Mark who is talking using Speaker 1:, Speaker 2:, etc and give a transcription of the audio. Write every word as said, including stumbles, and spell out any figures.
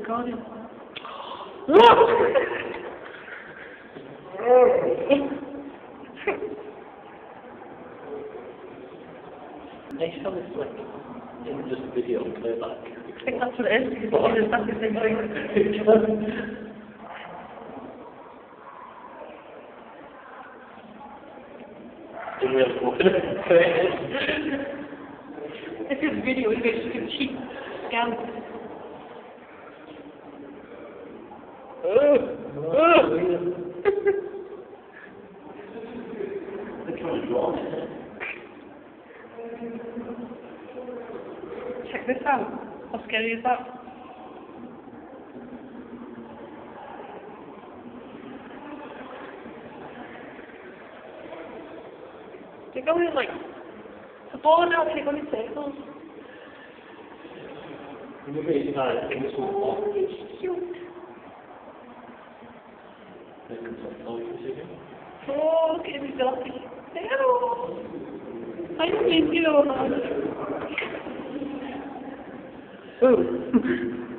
Speaker 1: recording. Nice how it's like in just video playback. I think that's what it is, because it's exactly the same thing. Didn't really look at it. If it's video, it's just a cheap scam. Oh! Oh! Check this out. How scary is that? They're going in like the ball now, they're going in circles. Oh, it's cute. Oh, look at him, he's lucky. Hello! I don't mean you. Oh.